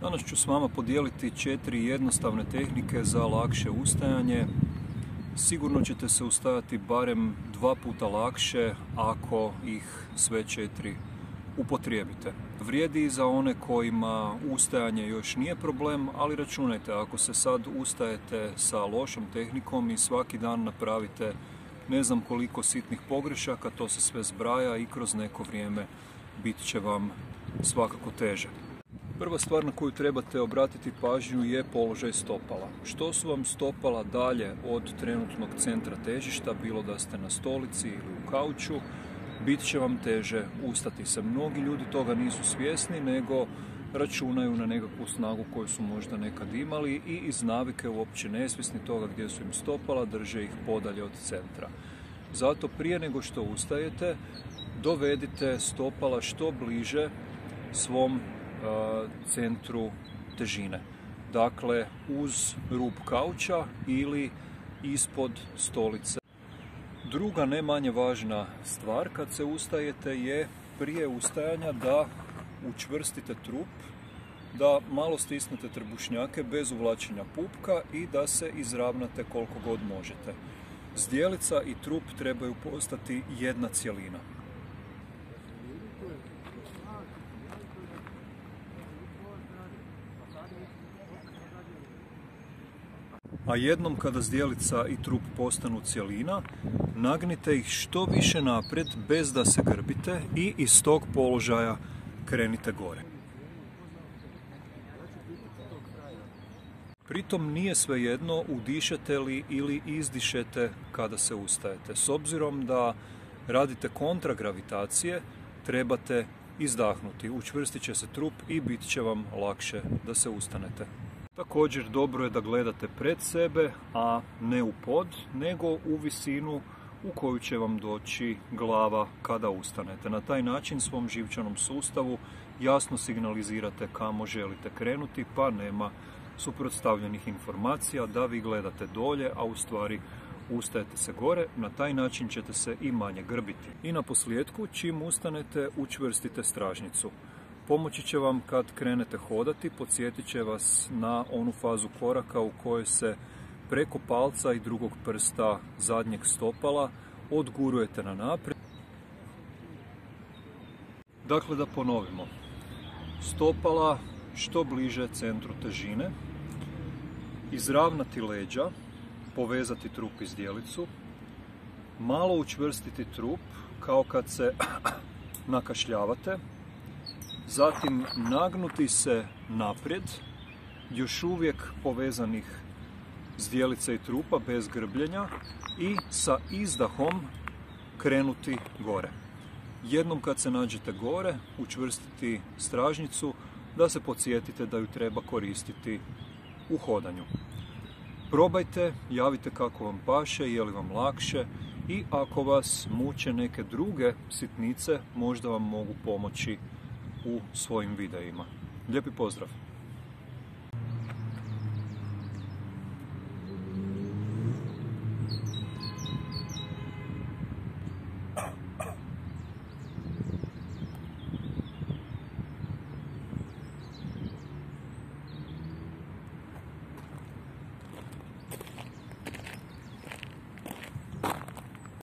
Danas ću s vama podijeliti 4 jednostavne tehnike za lakše ustajanje. Sigurno ćete se ustajati barem 2 puta lakše ako ih sve 4 upotrijebite. Vrijedi i za one kojima ustajanje još nije problem, ali računajte, ako se sad ustajete sa lošom tehnikom i svaki dan napravite ne znam koliko sitnih pogrešaka, to se sve zbraja i kroz neko vrijeme bit će vam svakako teže. Prva stvar na koju trebate obratiti pažnju je položaj stopala. Što su vam stopala dalje od trenutnog centra težišta, bilo da ste na stolici ili u kauču, bit će vam teže ustati se. Mnogi ljudi toga nisu svjesni, nego računaju na nekakvu snagu koju su možda nekad imali i iz navike uopće nesvjesni toga gdje su im stopala, drže ih podalje od centra. Zato prije nego što ustajete, dovedite stopala što bliže svom centru težine. Dakle, uz rub kauča ili ispod stolice. Druga, ne manje važna stvar kad se ustajete je prije ustajanja da učvrstite trup, da malo stisnete trbušnjake bez uvlačenja pupka i da se izravnate koliko god možete. Zdjelica i trup trebaju postati jedna cjelina. A jednom kada zdjelica i trup postanu cjelina, nagnite ih što više naprijed bez da se grbite i iz tog položaja krenite gore. Pritom nije svejedno udišete li ili izdišete kada se ustajete. S obzirom da radite kontragravitacije, trebate izdahnuti. Učvrstit će se trup i bit će vam lakše da se ustanete. Također dobro je da gledate pred sebe, a ne u pod, nego u visinu u koju će vam doći glava kada ustanete. Na taj način svom živčanom sustavu jasno signalizirate kamo želite krenuti, pa nema suprotstavljenih informacija da vi gledate dolje, a u stvari ustajete se gore. Na taj način ćete se i manje grbiti. I na posljedku, čim ustanete, učvrstite stražnicu. Pomoći će vam kad krenete hodati, podsjetit će vas na onu fazu koraka u kojoj se preko palca i drugog prsta zadnjeg stopala odgurujete na naprijed. Dakle, da ponovimo. Stopala što bliže centru težine, izravnati leđa, povezati trup i zdjelicu, malo učvrstiti trup kao kad se nakašljavate, zatim nagnuti se naprijed, još uvijek povezanih zdjelica i trupa bez grbljenja i sa izdahom krenuti gore. Jednom kad se nađete gore, učvrstiti stražnicu da se podsjetite da ju treba koristiti u hodanju. Probajte, javite kako vam paše, je li vam lakše i ako vas muče neke druge sitnice, možda vam mogu pomoći u svojim videima. Lijepi pozdrav!